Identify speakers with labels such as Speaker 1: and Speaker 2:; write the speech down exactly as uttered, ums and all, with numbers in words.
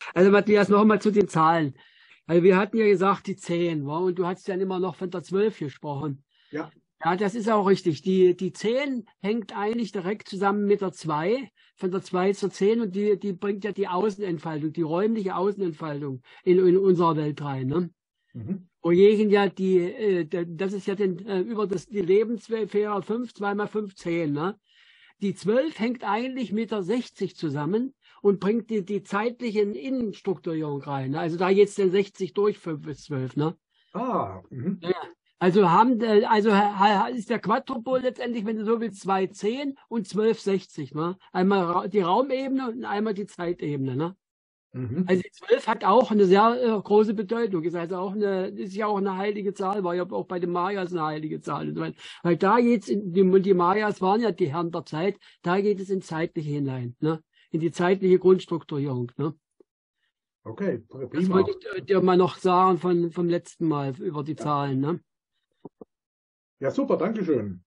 Speaker 1: Also Matthias, noch einmal zu den Zahlen. Also wir hatten ja gesagt, die zehn, wa? Und du hast ja immer noch von der zwölf gesprochen.
Speaker 2: Ja.
Speaker 1: Ja, das ist auch richtig. Die, die zehn hängt eigentlich direkt zusammen mit der zwei, von der zwei zur zehn, und die, die bringt ja die Außenentfaltung, die räumliche Außenentfaltung in, in unserer Welt rein. Ne?
Speaker 2: Mhm.
Speaker 1: Wogegen ja die, äh, das ist ja den, äh, über das, die Lebensfähre fünf, zwei mal fünf, zehn. Ne? Die zwölf hängt eigentlich mit der sechzig zusammen und bringt die, die zeitlichen Innenstrukturierung rein. Ne? Also da jetzt den sechzig durch fünf bis zwölf. Ne?
Speaker 2: Ah, mhm.
Speaker 1: Ja. Also haben, äh, also ist der Quadrupol letztendlich, wenn du so willst, zwei zehn und zwölf sechzig. Ne? Einmal die Raumebene und einmal die Zeitebene. Ne?
Speaker 2: Mhm.
Speaker 1: Also die zwölf hat auch eine sehr äh, große Bedeutung. Ist also auch eine, ist ja auch eine heilige Zahl, war ja auch bei den Mayas eine heilige Zahl. Und so weiter. Weil da geht's in die, die Mayas waren ja die Herren der Zeit, da geht es in zeitliche hinein, ne? In die zeitliche Grundstrukturierung. Ne?
Speaker 2: Okay,
Speaker 1: Das
Speaker 2: prima.
Speaker 1: wollte ich dir mal noch sagen von, vom letzten Mal über die
Speaker 2: Ja,
Speaker 1: Zahlen. Ne?
Speaker 2: ja super, Dankeschön.